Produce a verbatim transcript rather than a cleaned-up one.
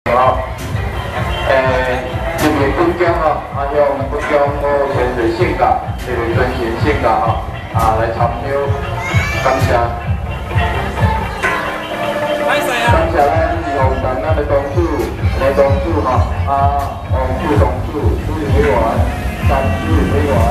吼，诶，这个分奖吼，啊向分奖我先做性格，这个尊贤性格吼，啊来参与，感谢。感谢咱龙潭咱的董事、来董事吼，啊，王副董事、主任委员、三主任委员。